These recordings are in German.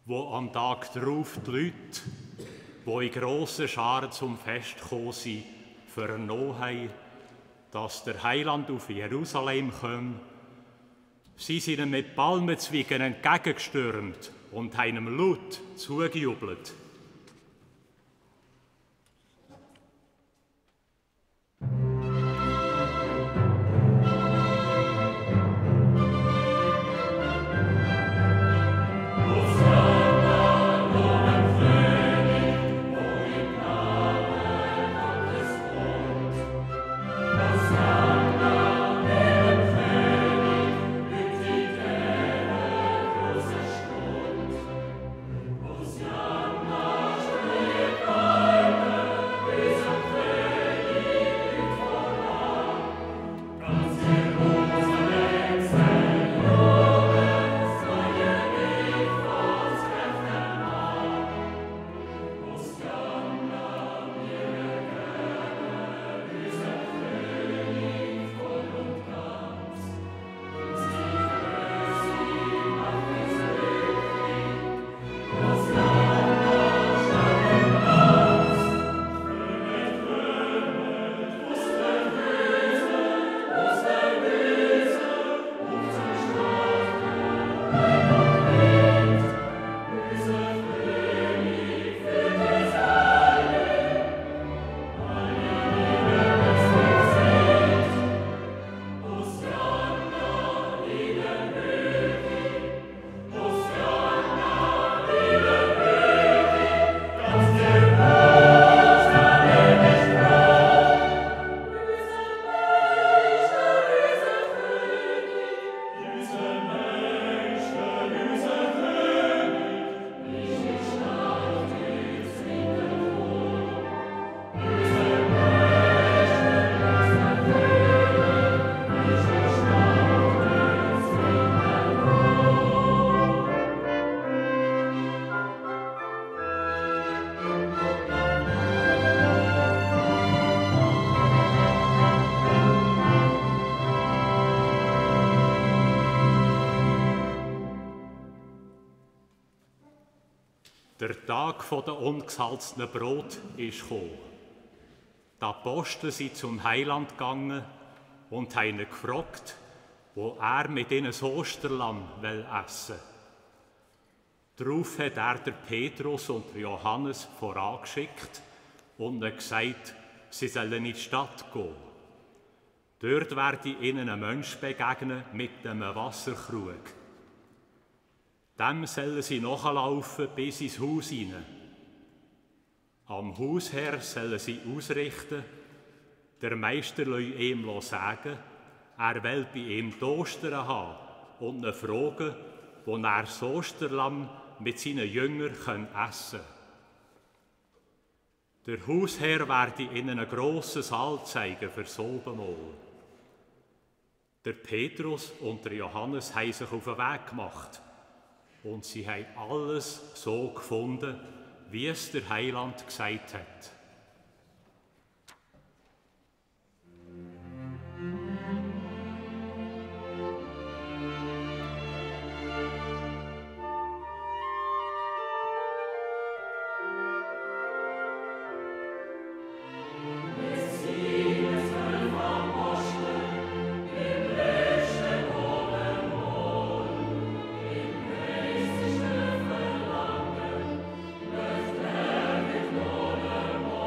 wo am Tag darauf die Leute, die in grossen Scharen zum Fest gekommen sind, vernommen haben, dass der Heiland auf Jerusalem kommt. Sie sind ihm mit Palmenzweigen entgegengestürmt und haben ihm laut zugejubelt. Der Tag der ungesalzenen Brot ist gekommen. Die Apostel sind zum Heiland gegangen und haben ihn gefragt, wo er mit ihnen das Osterlamm essen will. Darauf hat er der Petrus und der Johannes vorangeschickt und ihnen gesagt, sie sollen in die Stadt gehen. Dort werde ihnen ein Mensch begegnen mit einem Wasserkrug. Dem sollen sie nachlaufen bis ins Haus hinein. Am Hausherr sollen sie ausrichten, der Meister lasse ihm sagen, er will bei ihm die Ostern haben und ihn fragen, wo er das Osterlamm mit seinen Jüngern essen kann. Der Hausherr werde ihnen einen grossen Saal zeigen für das Abendmahl. Der Petrus und der Johannes haben sich auf den Weg gemacht. Und sie haben alles so gefunden, wie es der Heiland gesagt hat. Verlangen, möcht er mit Lohn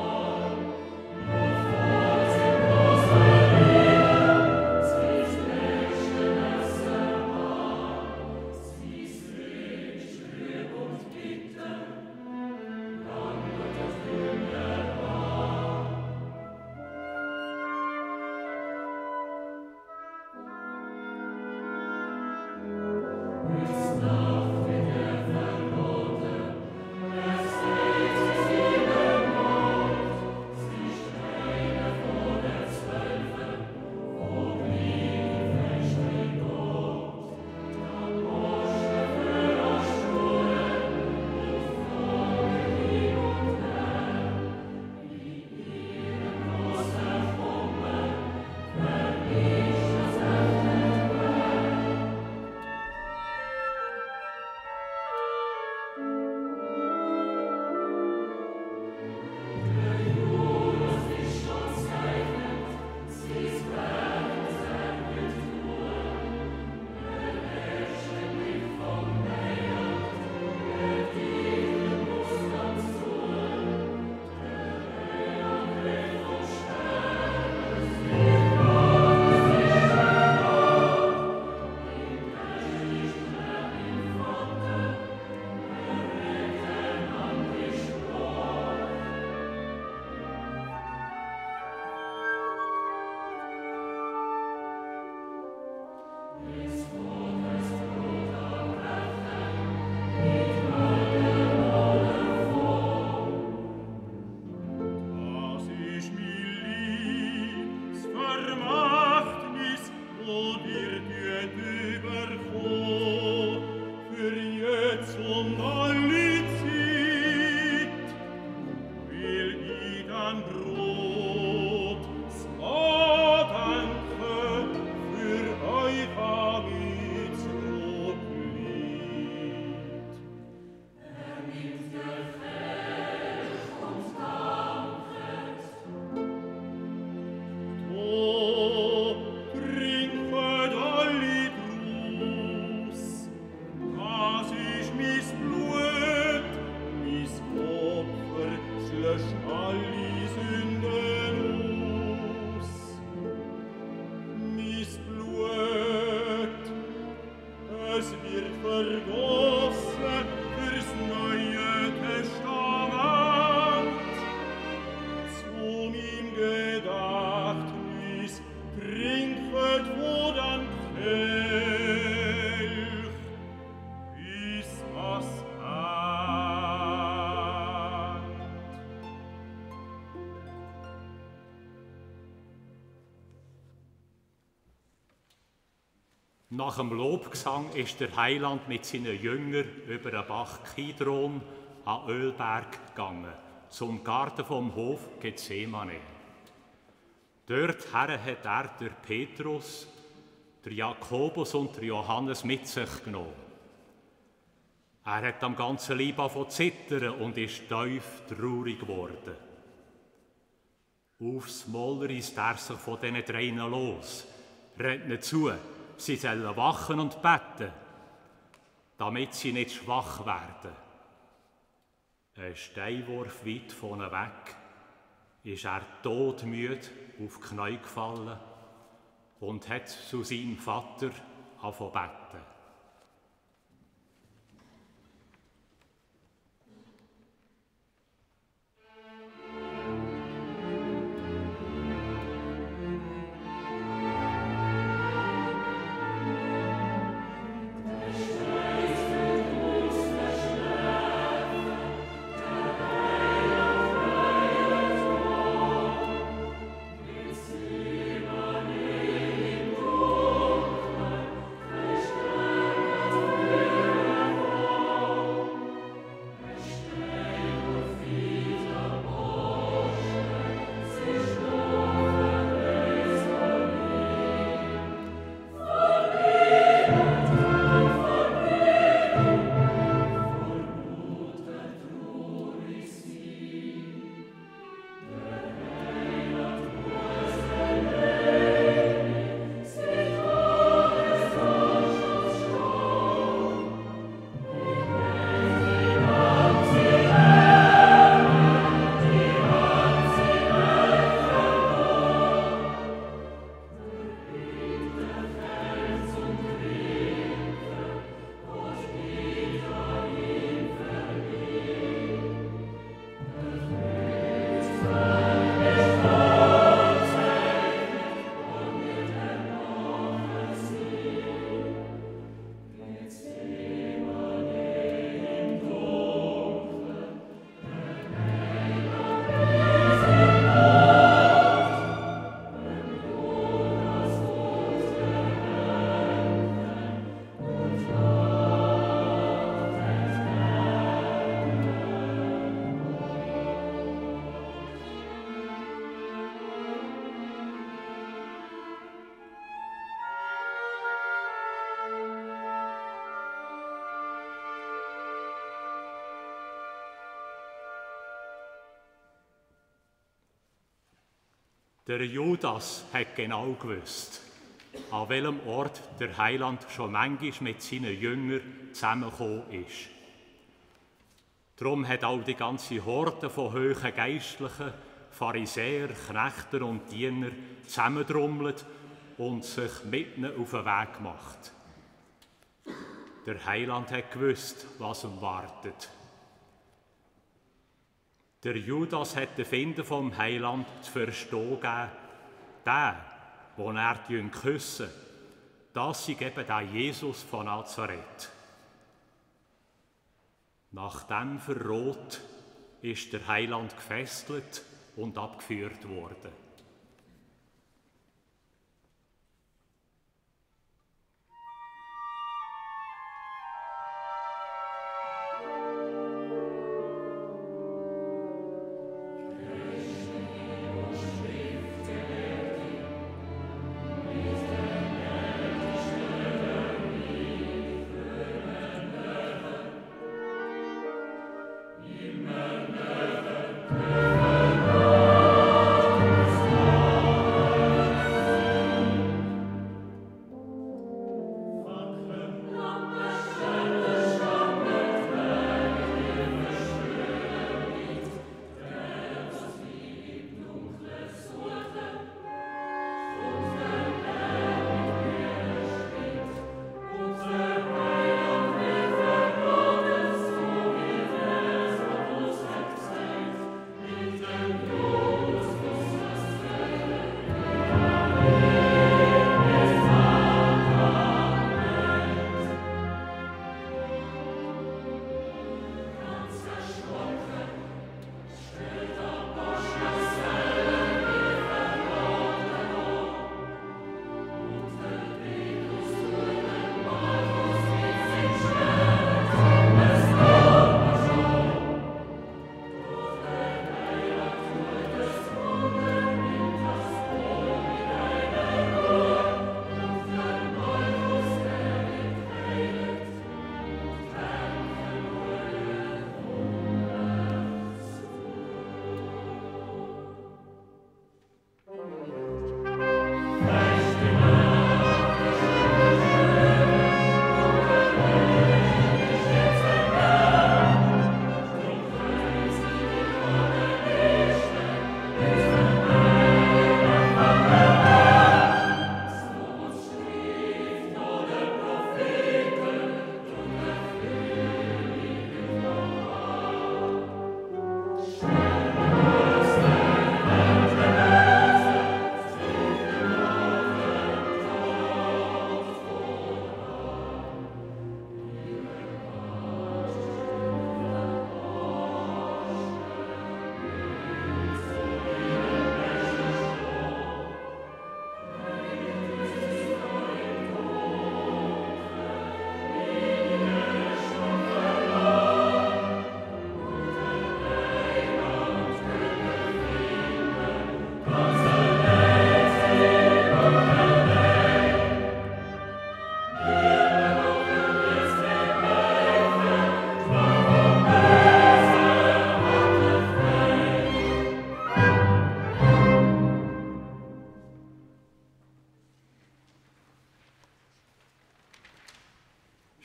Nach dem Lobgesang ist der Heiland mit seinen Jüngern über den Bach Kidron an Ölberg gegangen, zum Garten vom Hof Gethsemane. Dorthin hat er der Petrus, der Jakobus und der Johannes mit sich genommen. Er hat am ganzen Leib angefangen zu zittern und ist tief traurig geworden. Aufs Mal riisst er sich von diesen dreien los, rennt ihnen zu, sie sollen wachen und beten, damit sie nicht schwach werden. Ein Steinwurf weit von ihnen weg ist er todmüde auf die Knie gefallen und hat zu seinem Vater angefangen zu beten. Der Judas hat genau gewusst, an welchem Ort der Heiland schon manchmal mit seinen Jüngern zusammengekommen ist. Darum hat auch die ganze Horde von hohen Geistlichen, Pharisäer, Knechten und Diener zusammengedrummelt und sich mit ihnen auf den Weg gemacht. Der Heiland hat gewusst, was ihm wartet. Der Judas hat den Finden vom Heiland zu verstehen gegeben, der, den er küssen, das sei eben der Jesus von Nazareth. Nach dem Verrat ist der Heiland gefesselt und abgeführt worden.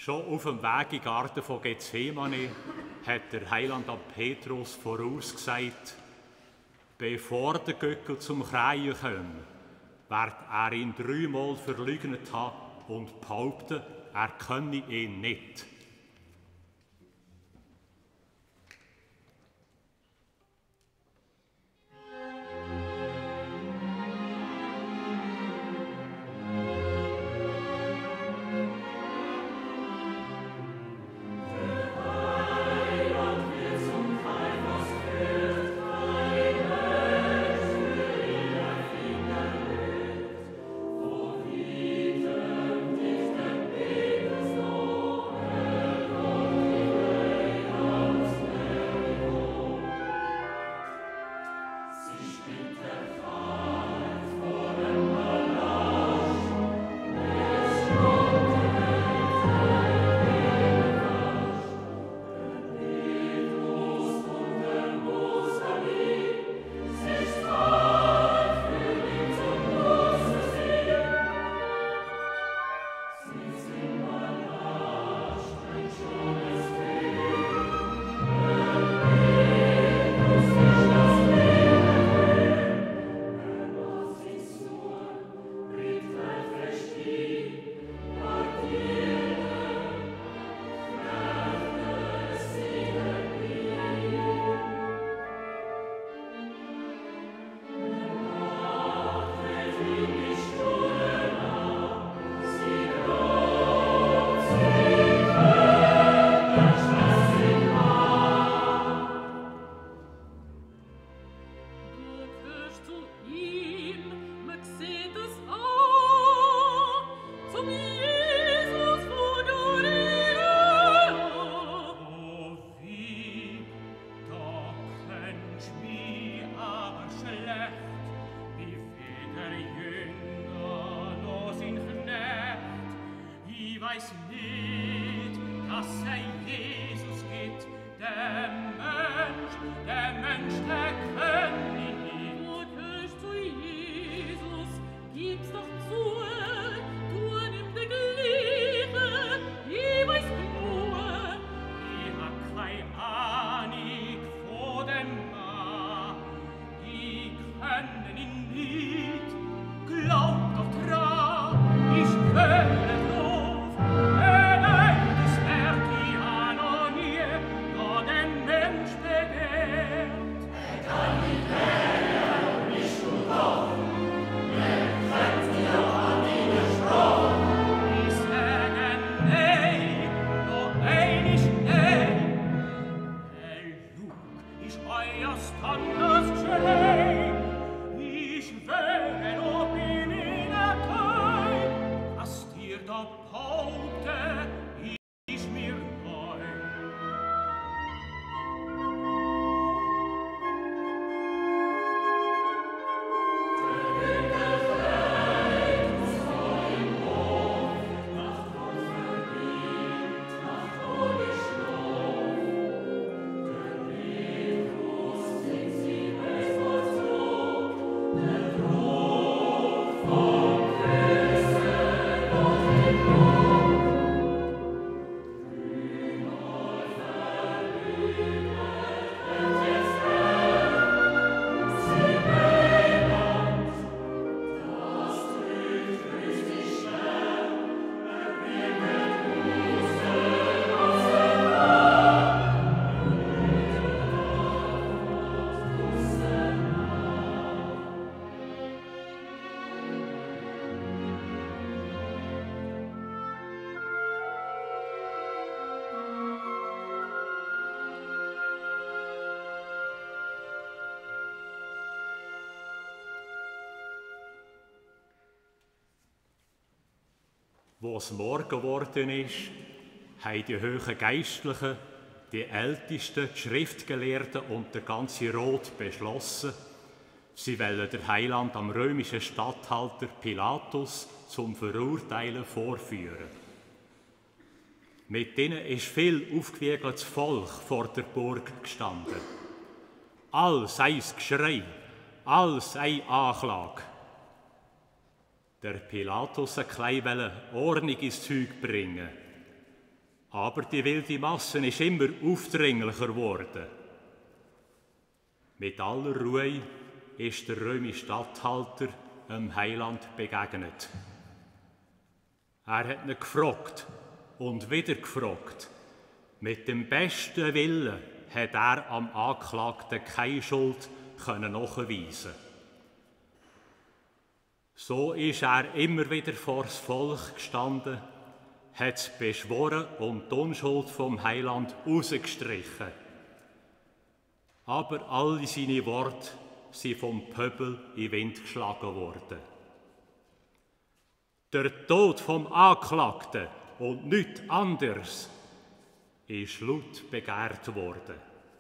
Schon auf dem Weg in den Garten von Gethsemane hat der Heiland am Petrus vorausgesagt, bevor der Göckel zum Kreien kommt, wird er ihn 3-mal verleugnet haben und behaupten, er könne ihn nicht. Wo es Morgen geworden ist, haben die hohen Geistlichen, die Ältesten, die Schriftgelehrten und der ganze Rat beschlossen, sie wollen der Heiland am römischen Statthalter Pilatus zum Verurteilen vorführen. Mit ihnen ist viel aufgewiegeltes Volk vor der Burg gestanden. All sei es Geschrei, all sei Anklage. Der Pilatus wollte Ordnung ins Zeug bringen. Aber die wilde Masse ist immer aufdringlicher geworden. Mit aller Ruhe ist der römische Statthalter dem Heiland begegnet. Er hat ihn gefragt und wieder gefragt. Mit dem besten Willen hat er am Anklagten keine Schuld nachweisen. So ist er immer wieder vor das Volk gestanden, hat es beschworen und die Unschuld vom Heiland rausgestrichen. Aber alle seine Worte sind vom Pöbel in den Wind geschlagen worden. Der Tod vom Anklagten und nichts anderes ist laut begehrt worden.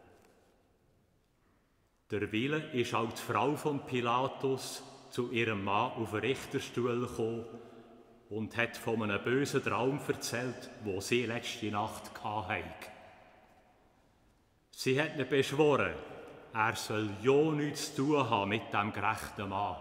Derweil ist auch die Frau von Pilatus zu ihrem Mann auf den Richterstuhl gekommen und hat von einem bösen Traum erzählt, den sie letzte Nacht hatte. Sie hat ihn beschworen, er soll ja nichts zu tun haben mit dem gerechten Mann.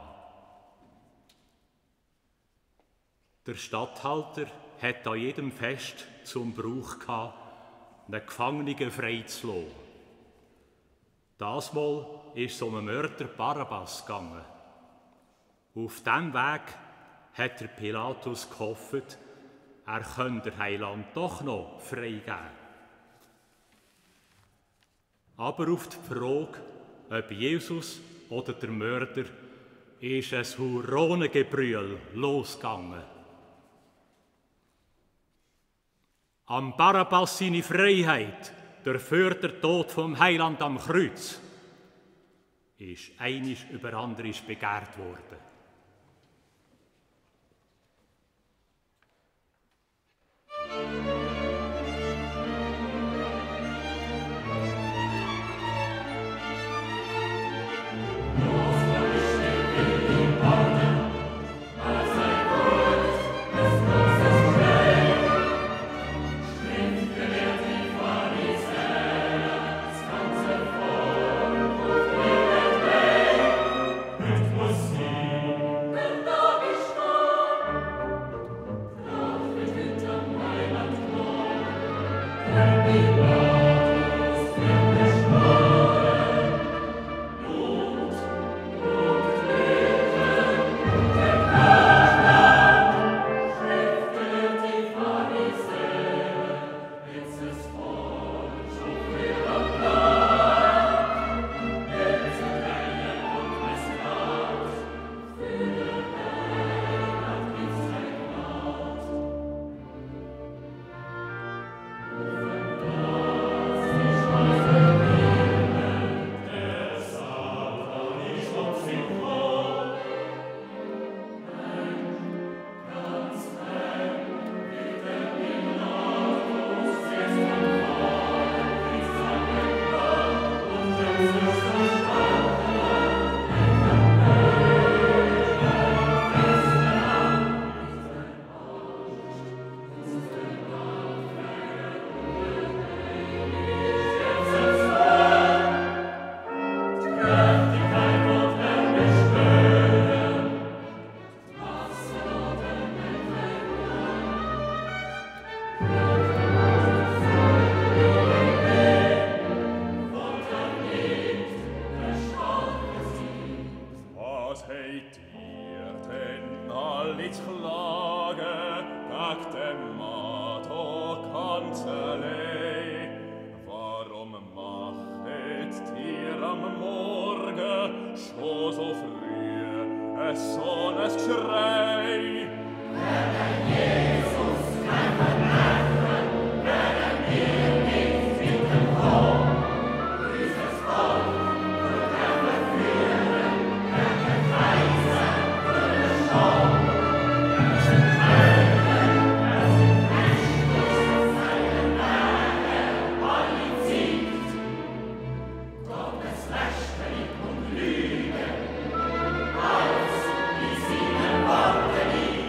Der Statthalter hat an jedem Fest zum Brauch gehabt, einen Gefangenen freizulassen. Das Mal ist es um den Mörder Barabbas gegangen. Auf diesem Weg hat der Pilatus gehofft, er könnte den Heiland doch noch freigeben. Aber auf die Frage, ob Jesus oder der Mörder, ist ein Huronengebrüll losgegangen. Am Barabbas seine Freiheit, dafür der Tod vom Heiland am Kreuz, ist einisch über anderes begehrt worden. Als die Sinne warten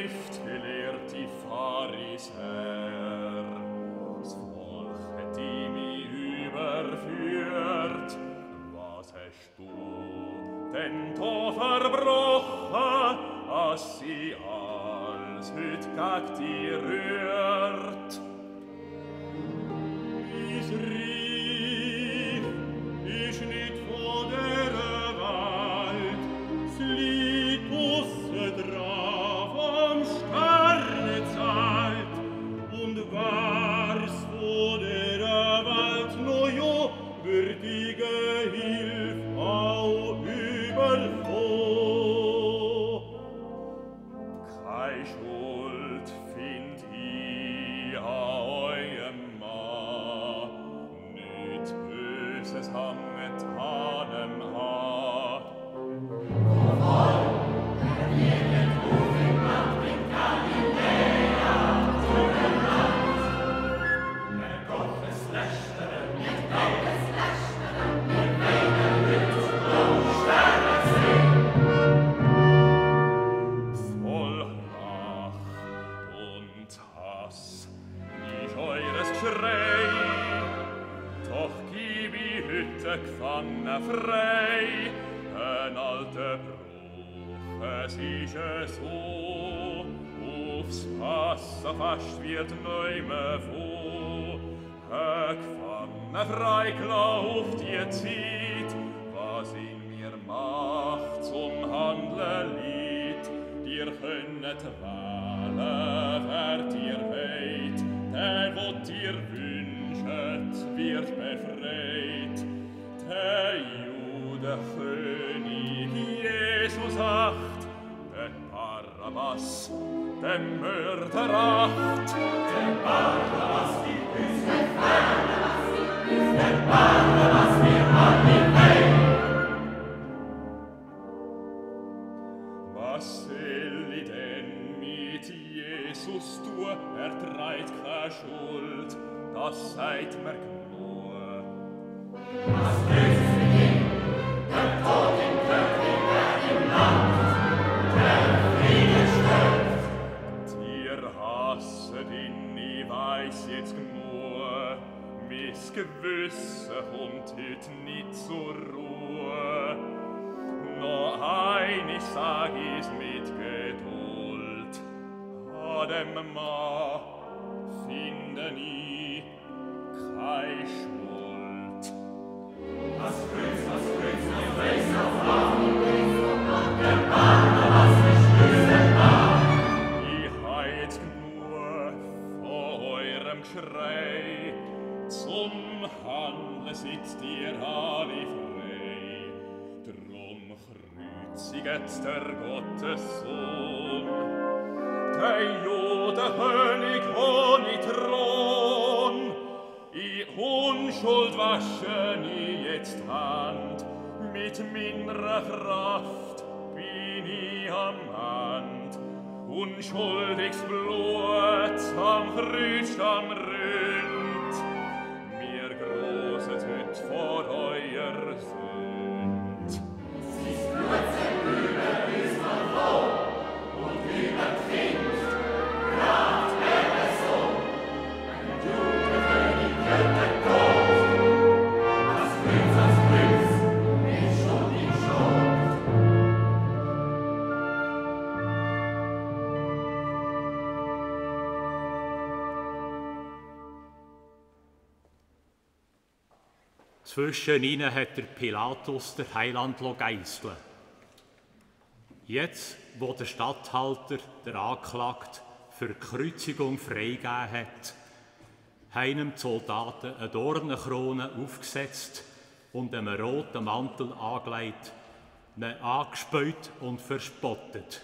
schriftgelehrte Pharisäer. Das Volk hat mich überführt. Was hast du denn da verbrochen, als sie alles heut gegen dich rührt? Ich rief, ich nicht von der Welt, es liegt busse drauf am Sternezeit, und war's von der Welt noch jo würdige Hilf auch überfroh. Keine Schuld find ich an eurem Mann, nicht Böses hanget an dem Haar. Voll Rach und Hass ist eures Geschrei, doch gib ich heute Gefangene frei. Ein alter Bruch, es ist so, aufs Wasser fast wird neume wo. Ein Gefangener freigelauft ihr zieht, was in mir macht zum Handeln lied. Dir könnet wählen, wer dir weht, der, wo dir wünschet, wird befreit. Der Judenkönig Jesus acht, der Barabbas, der Mörder acht. Der Barabbas gibt uns, der Barabbas gibt uns, der Barabbas wir alle weg. Was soll ich denn mit Jesus tun? Er trägt keine Schuld, das seid mir genug. Was nützt mit ihm, der Tod im Köpfinger im Land, der Frieden stirbt? Dir hasset ihn, ich weiß jetzt genug, mis Gewissen kommt heut nicht zur Ruhe. Noch einig sag ich's mit Geduld, an dem Mann finde ich keine Schuld. Was grüßt, wir wissen auf der Barabbas nicht lösen nach. Ich hab jetzt genug von eurem Geschrei, zum Handeln sitzt ihr alle frei. Drum kreuziget der Gottessohn, der Judenkönig ohne Thron. In Unschuld waschen ich jetzt Hand, mit meiner Kraft bin ich am Hand. Unschuldiges Blut am Kreuz am Rind, mir groset heut vor euer Sünd. Siehst Blut zerbrühe ist man froh, und über Pfingst kraft er so, ein Judenkönig könnte Gott, als Prinz, nicht schon in Schuld. Zwischen ihnen hat der Pilatus der Heiland geißeln. Jetzt, wo der Statthalter der Anklagte für die Kreuzigung freigegeben hat, haben die Soldaten eine Dornenkrone aufgesetzt und einem roten Mantel angelegt, ihn angespäut und verspottet.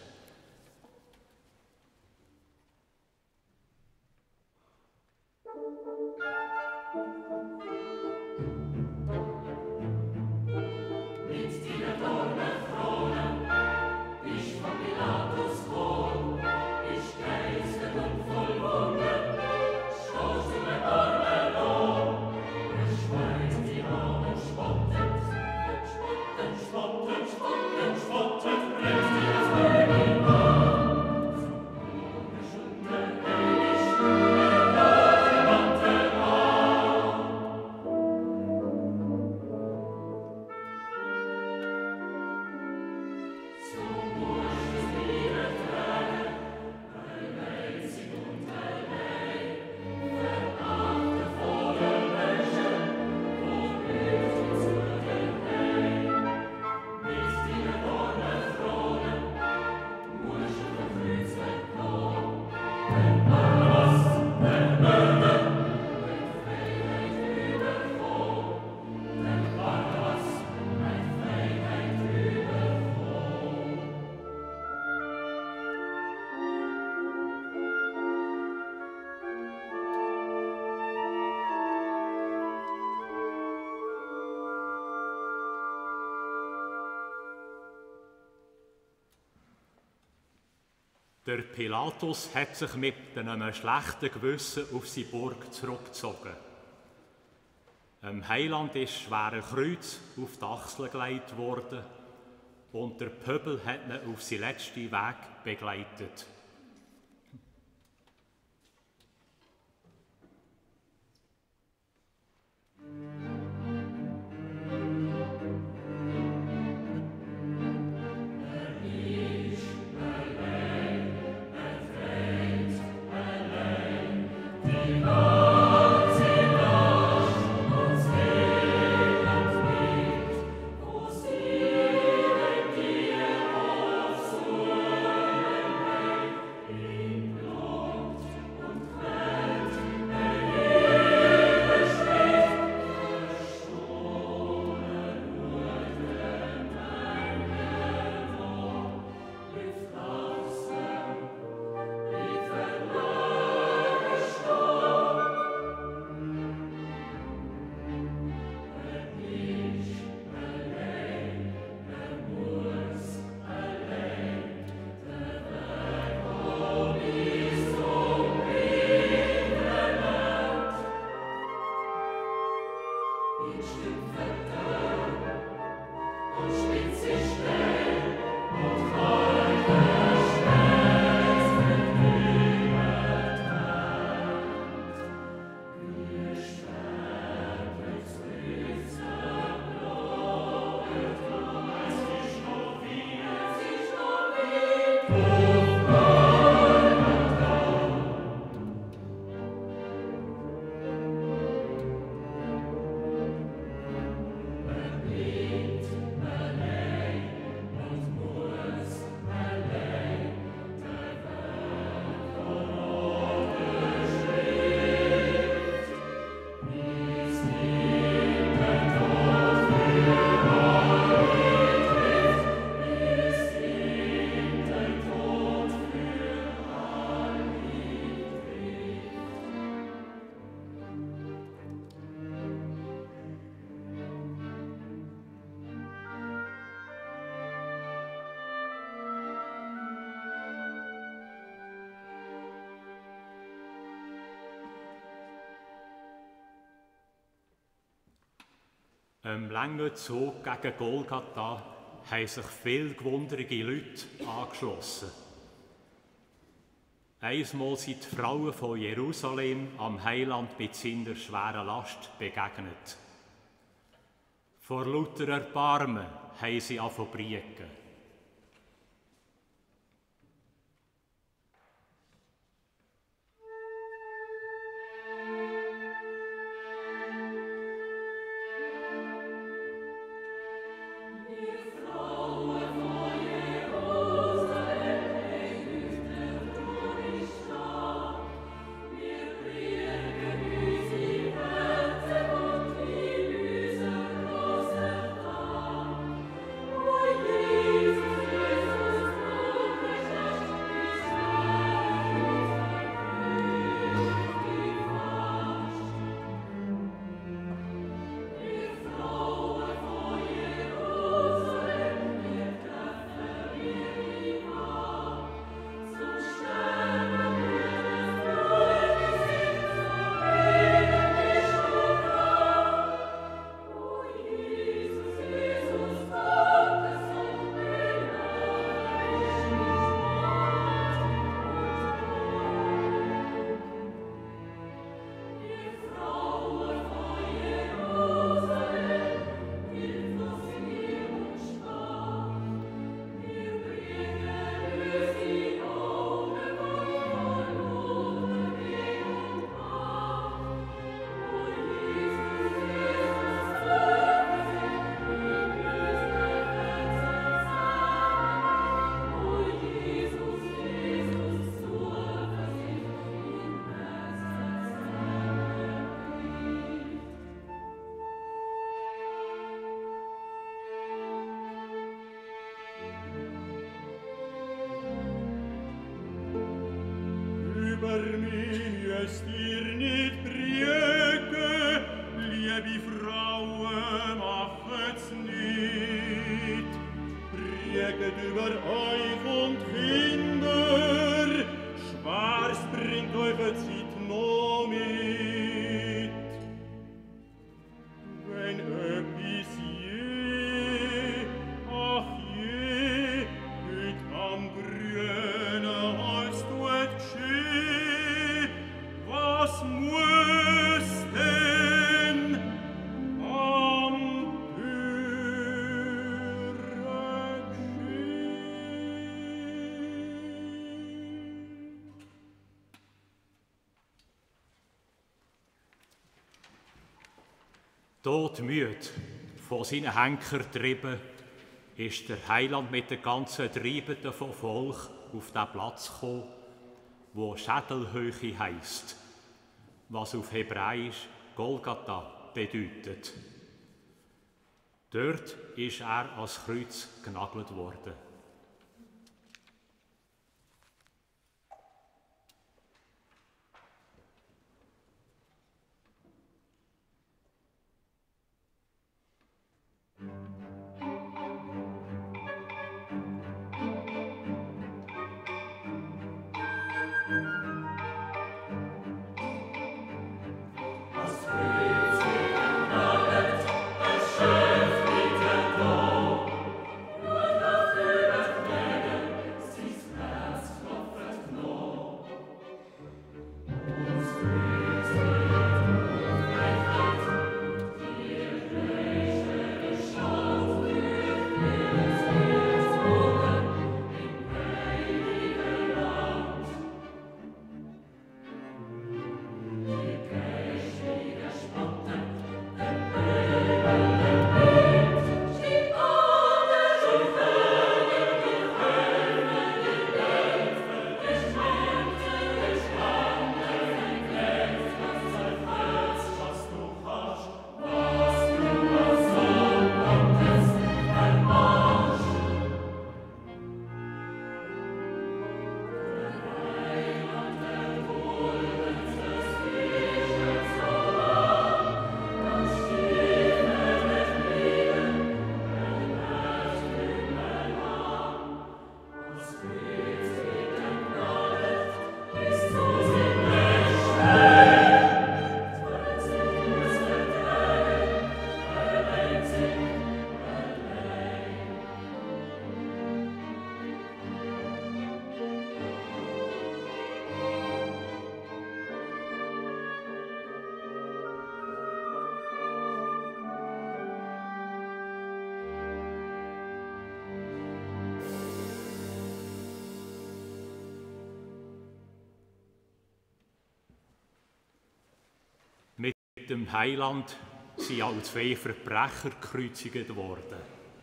Der Pilatus hat sich mit einem schlechten Gewissen auf seine Burg zurückgezogen. Dem Heiland ist schwer ein Kreuz auf die Achsel gelegt worden und der Pöbel hat ihn auf seinen letzten Weg begleitet. Im langen Zug gegen Golgatha haben sich viele gewunderte Leute angeschlossen. Einmal sind die Frauen von Jerusalem am Heiland mit seiner schweren Last begegnet. Vor lauter Erbarmen haben sie angefangen zu brieken. Lässt ihr nicht brieke, liebe Frauen, machet's nicht. Brieket über euch und Kinder, Todmüde, von seinen Henker getrieben, ist der Heiland mit der ganzen Treibenden von Volk auf den Platz gekommen, wo Schädelhöhe heisst, was auf Hebräisch Golgatha bedeutet. Dort ist er ans Kreuz genagelt worden. Mit dem Heiland sind auch 2 Verbrecher gekreuzigt worden.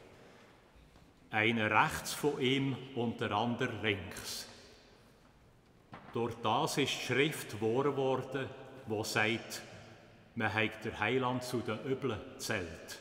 Einer rechts von ihm und der andere links. Durch das ist die Schrift wahr worden, die sagt, man hat der Heiland zu den Üblen gezählt.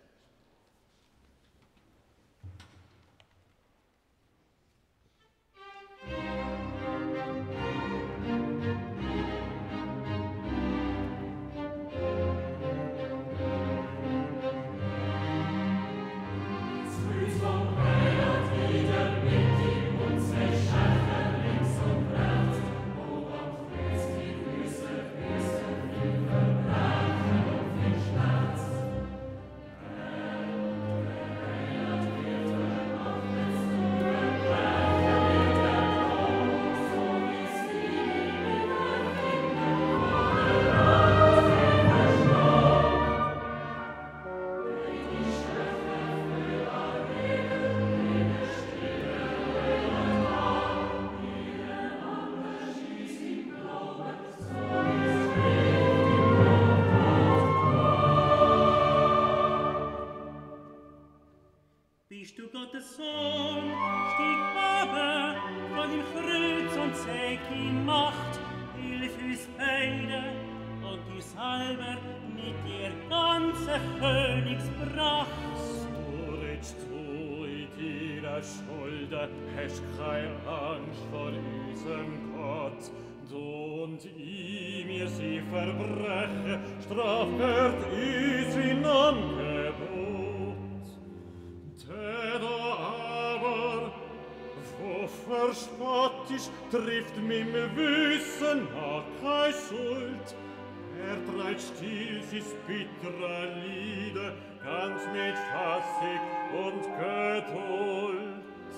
Bist du Gottes Sohn, stieg aber von dem Kreuz und zeig die Macht, hilf uns beide und die selber mit dir ganze Königspracht. So redst du in deiner Schuld, hast kein Angst vor unserem Gott. Du und ich, mir sie verbrechen, strafwert ist in Angebot. Der aber, wo nur spottisch, trifft mit dem Wissen nach keine Schuld. Treibt still sis bittere Lieder, ganz mit Fassig und Geduld.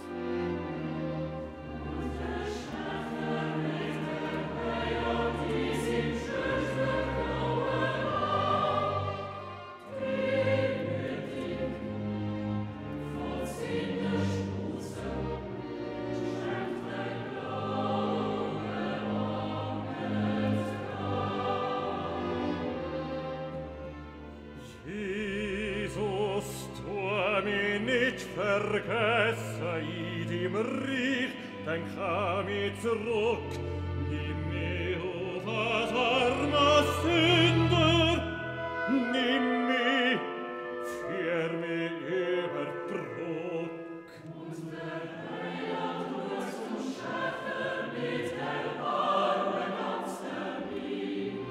Vergesse ich im Reich, dann kam ich zurück. Nimm mich auf als armer Sünder, nimm mich, führ mich über die Brücke. Und der Heiland wirst du schaffen mit der Arme ganz der Wien.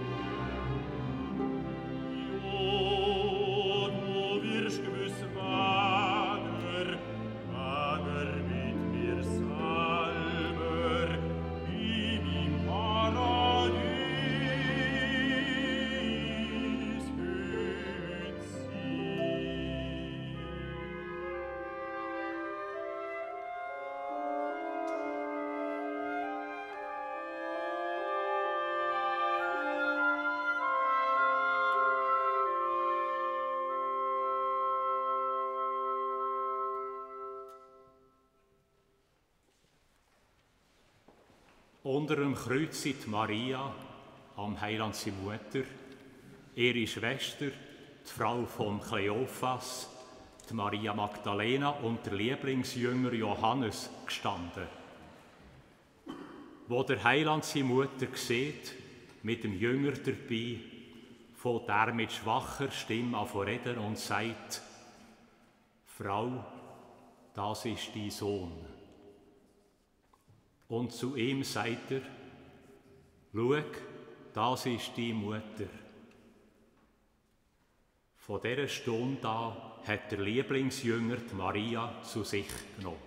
Jo, du wirst gewiss Unter dem Kreuz sind Maria, am Heiland seine Mutter, ihre Schwester, die Frau von Kleophas, die Maria Magdalena und der Lieblingsjünger Johannes gestanden. Wo der Heiland seine Mutter sieht, mit dem Jünger dabei, fängt er mit schwacher Stimme an zu reden und sagt: Frau, das ist dein Sohn. Und zu ihm sagt er: Schau, das ist die Mutter. Von dieser Stunde an hat der Lieblingsjünger die Maria zu sich genommen.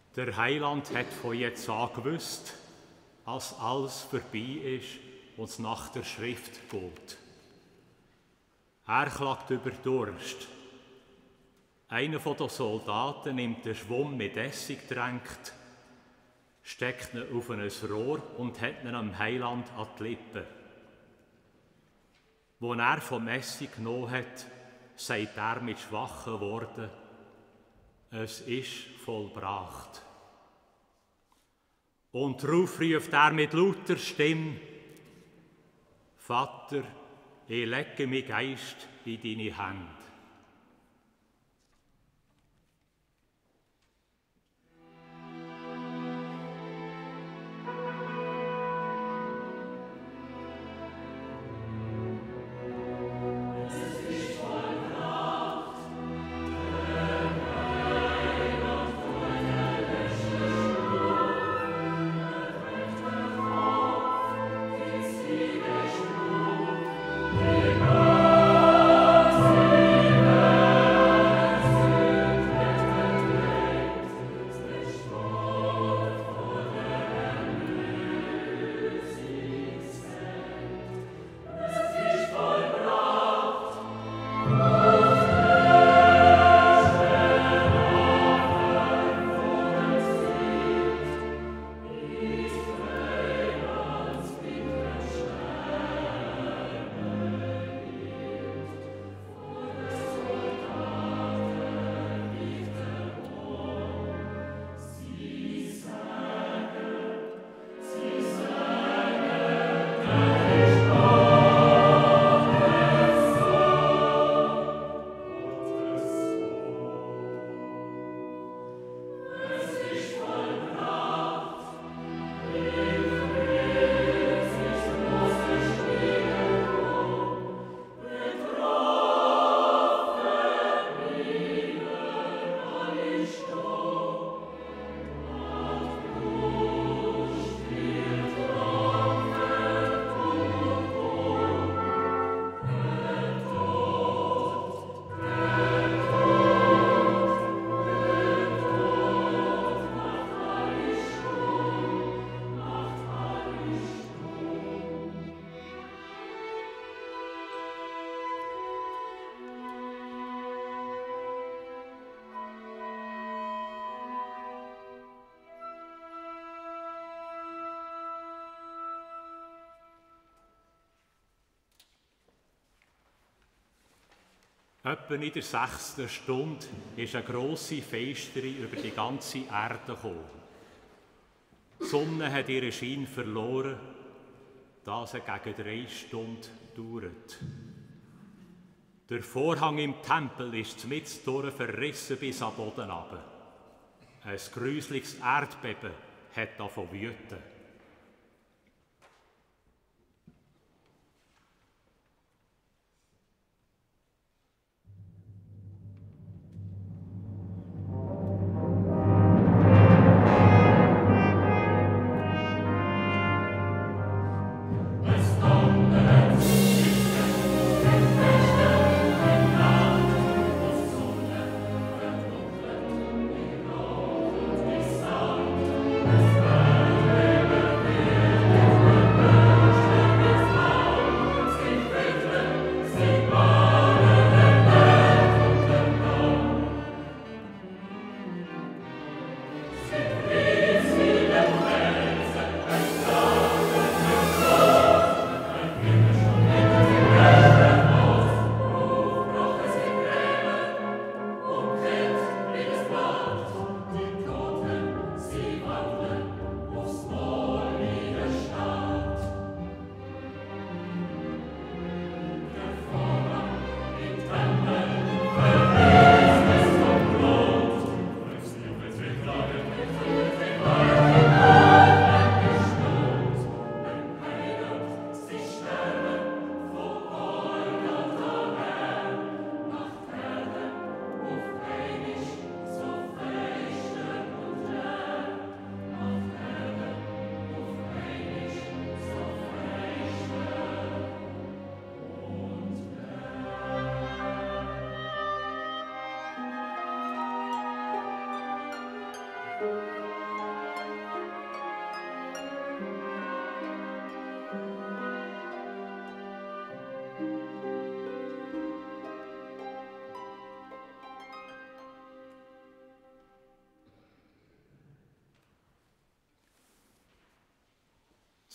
Der Heiland hat von jetzt an gewusst, als alles vorbei ist und es nach der Schrift geht. Er klagt über Durst. Einer der Soldaten nimmt den Schwamm mit Essig getränkt, steckt ihn auf ein Rohr und hat ihn am Heiland an die Lippen. Als er vom Essig genommen hat, sagt er mit schwachen Worten: Es ist vollbracht. Und darauf ruft er mit lauter Stimme: Vater, ich lege meinen Geist in deine Hände. Etwa in der 6. Stunde ist eine grosse Feisterei über die ganze Erde gekommen. Die Sonne hat ihren Schein verloren, da sie gegen 3 Stunden dauert. Der Vorhang im Tempel ist mittendurch verrissen bis am Boden runter. Ein gruseliges Erdbeben hat davon wüten. Amen.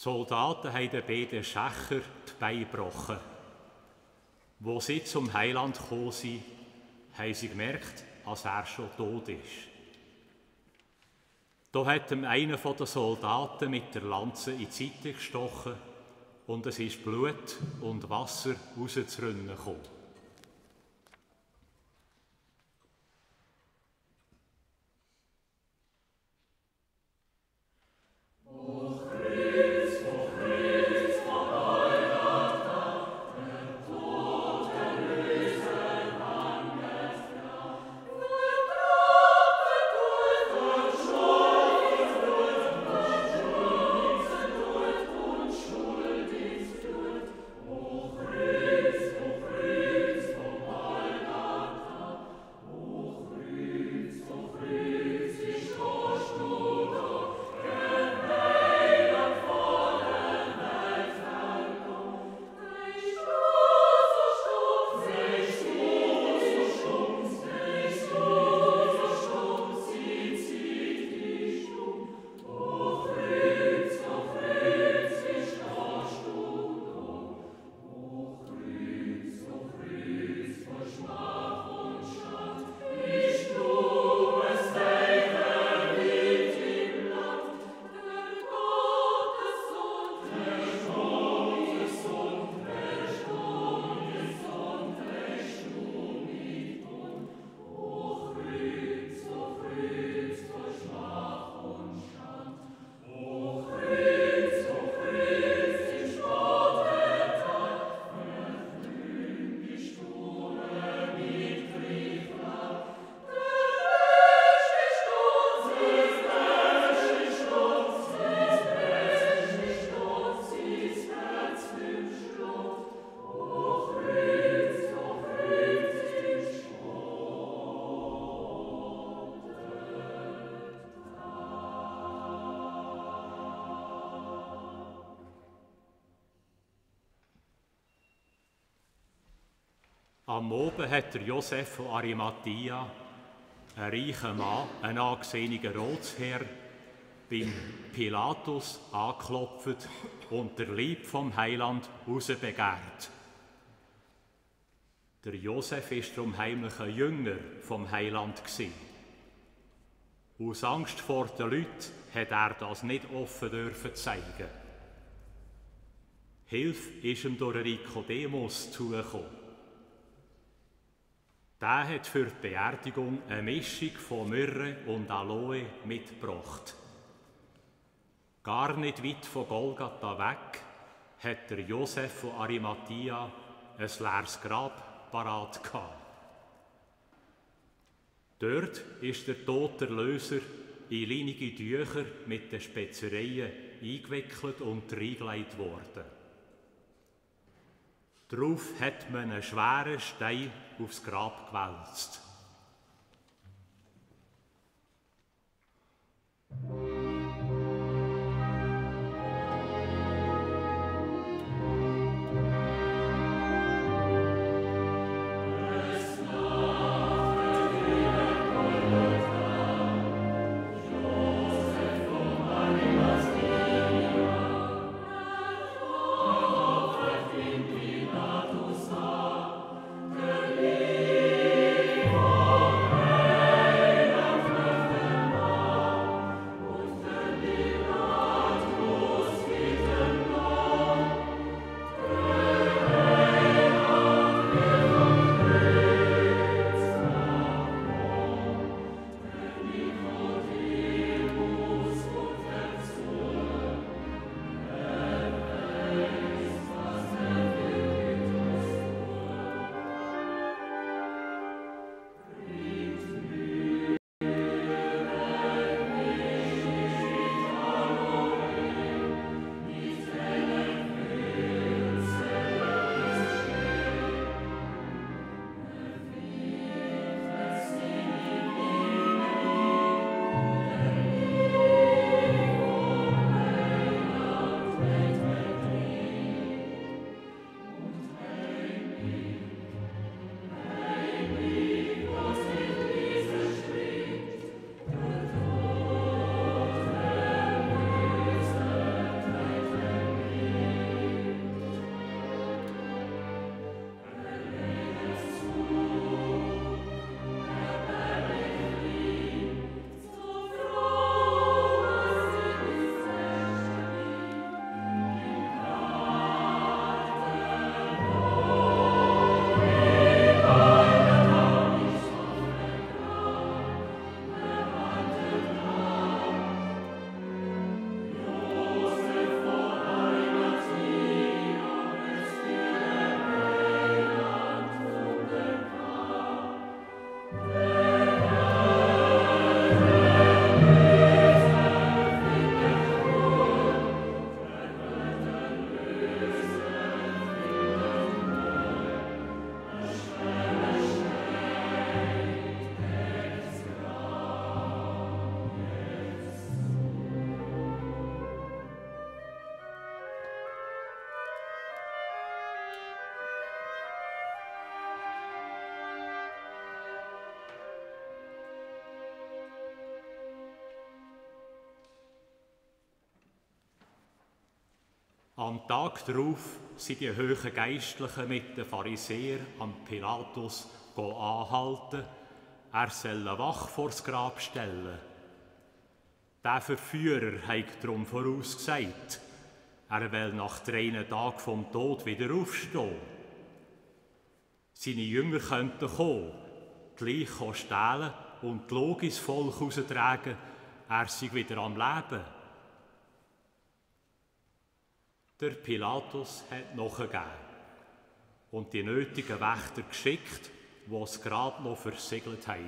Soldaten haben den beiden Schächer die Beine gebrochen. Wo sie zum Heiland gekommen sind, haben sie gemerkt, dass er schon tot ist. Da hat ihm einer der Soldaten mit der Lanze in die Seite gestochen und es ist Blut und Wasser rauszurinnen gekommen. Am Abend hat der Josef von Arimathia, ein reicher Mann, ein angesehener Ratsherr, beim Pilatus angeklopft und der Leib vom Heiland rausbegehrt. Der Josef war darum heimlich ein Jünger vom Heiland gewesen. Aus Angst vor den Leuten hat er das nicht offen dürfen zeigen. Hilfe ist ihm durch Nikodemus zugekommen. Der hat für die Beerdigung eine Mischung von Myrrhe und Aloe mitgebracht. Gar nicht weit von Golgatha weg hat der Josef von Arimathia ein leeres Grab parat gehabt. Dort ist der tote Erlöser in leinige Tücher mit den Spezereien eingewickelt und reingelegt worden. Darauf hat man einen schweren Stein aufs Grab gewälzt. Oh Am Tag darauf sind die hohen Geistlichen mit den Pharisäern am Pilatus anhalten, er soll eine Wache vor das Grab stellen. Der Verführer hat darum vorausgesagt, er will nach 3 Tagen vom Tod wieder aufstehen. Seine Jünger könnten kommen, die Leiche stehlen und die Logis ins Volk heraustragen, er sei wieder am Leben. Der Pilatus hat nachgegeben und die nötigen Wächter geschickt, die das Grab noch versiegelt haben.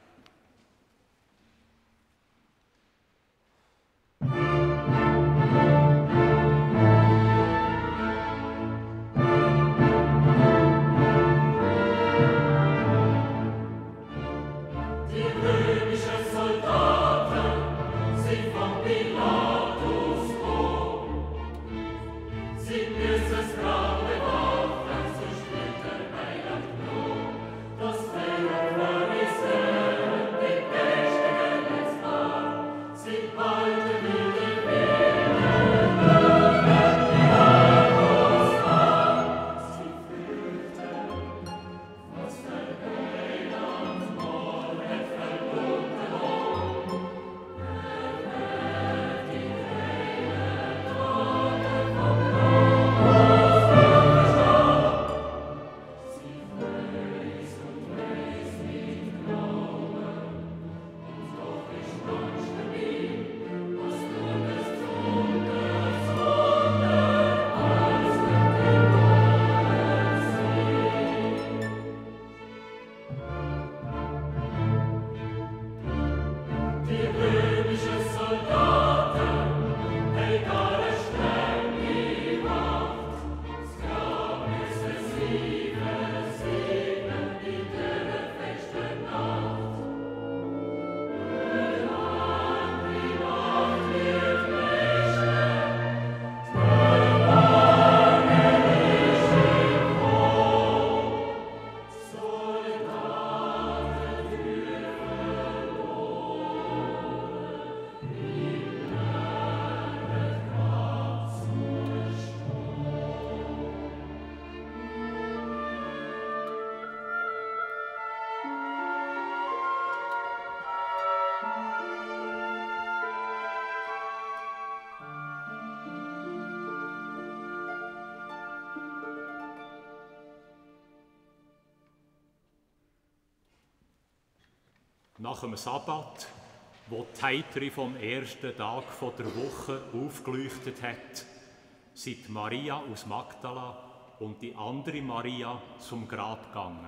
Nach dem Sabbat, wo die Heitere vom ersten Tag der Woche aufgeleuchtet hat, sind Maria aus Magdala und die andere Maria zum Grab gegangen.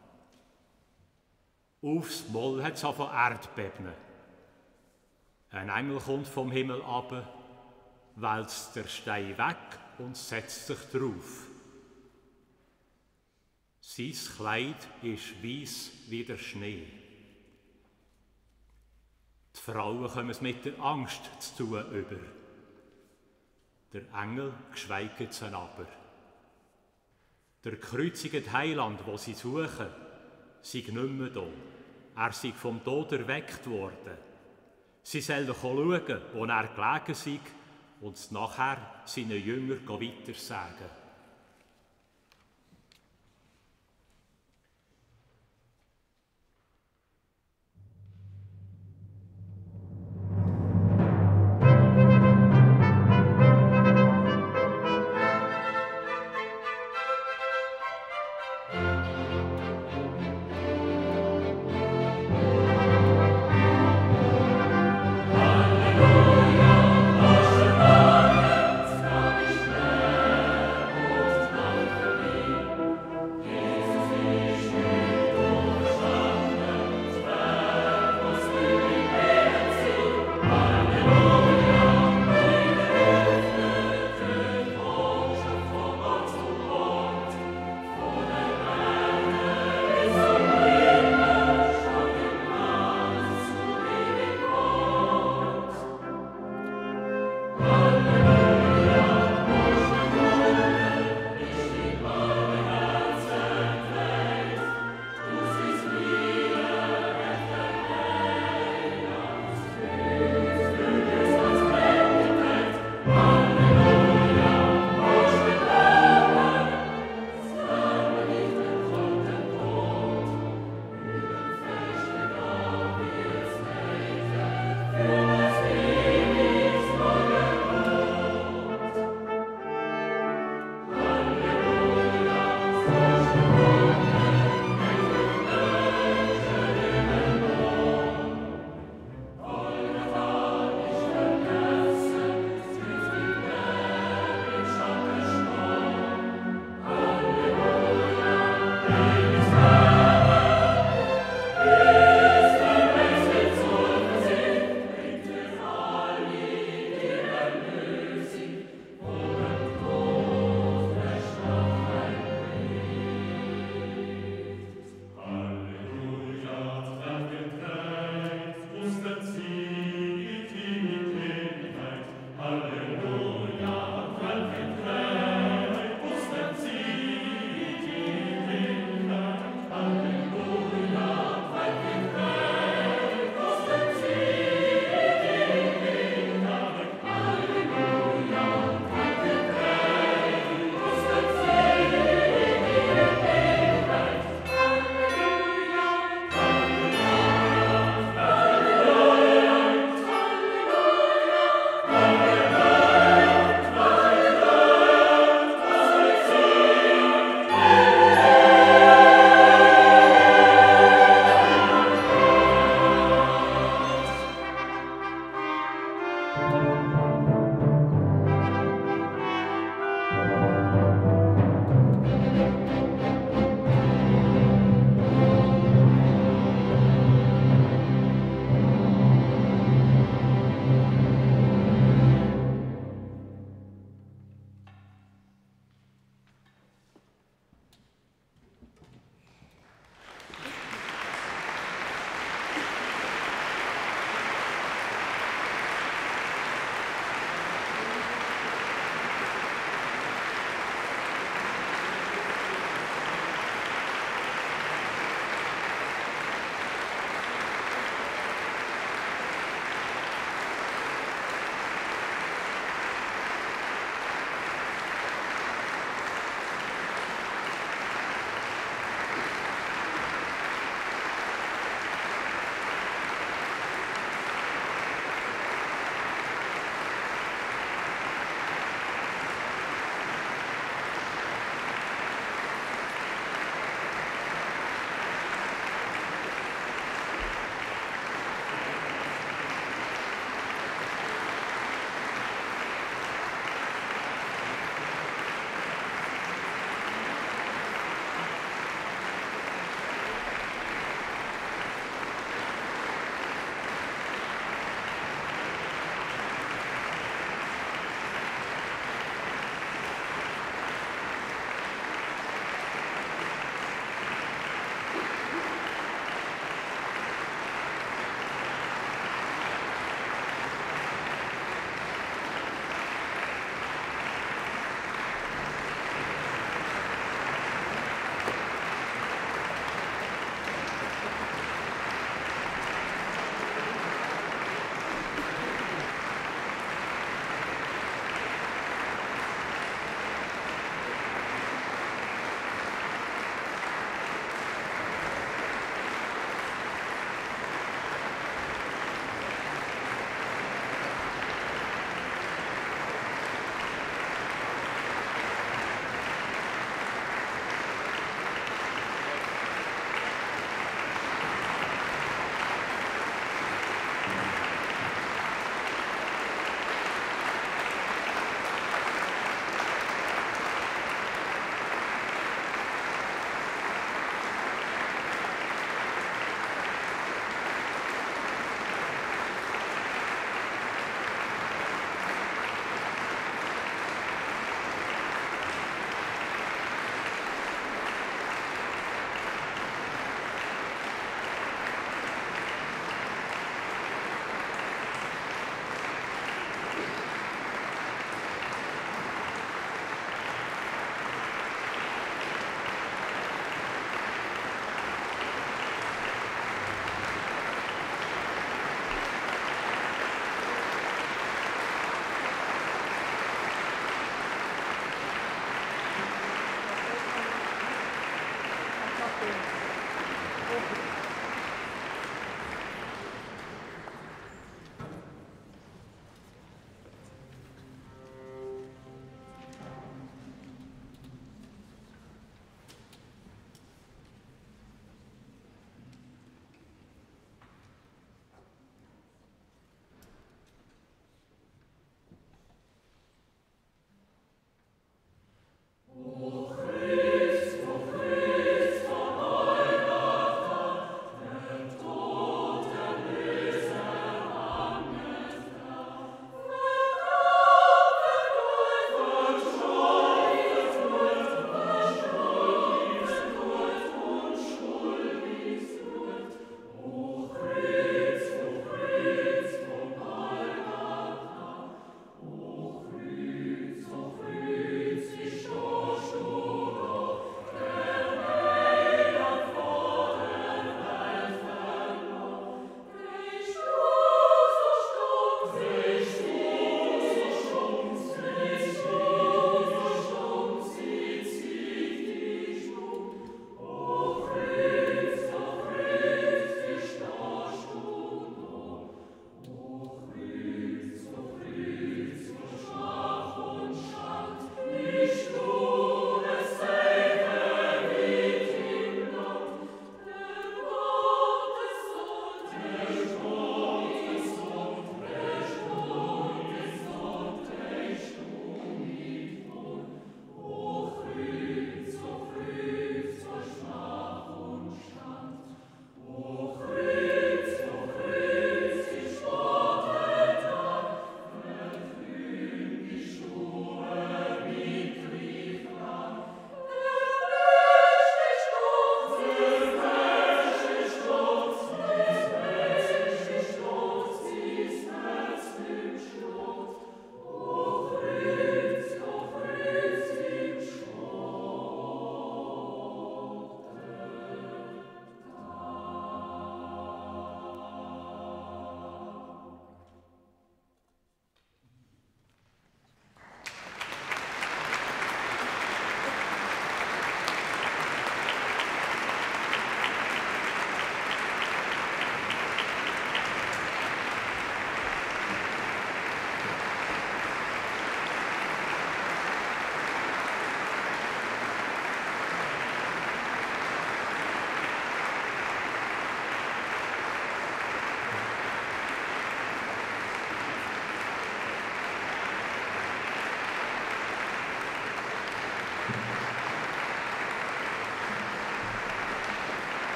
Aufs Mal hat es von Erdbeben. Ein Engel kommt vom Himmel ab, wälzt der Stein weg und setzt sich drauf. Sein Kleid ist weiss wie der Schnee. Die Frauen kommen es mit der Angst zu tun über. Der Engel schweigt sie aber. Der gekreuzigte Heiland, wo sie suchen, sei nicht mehr da. Er sei vom Tod erweckt worden. Sie sollen schauen, wo er gelegen sei und es nachher seinen Jüngern weitersagen.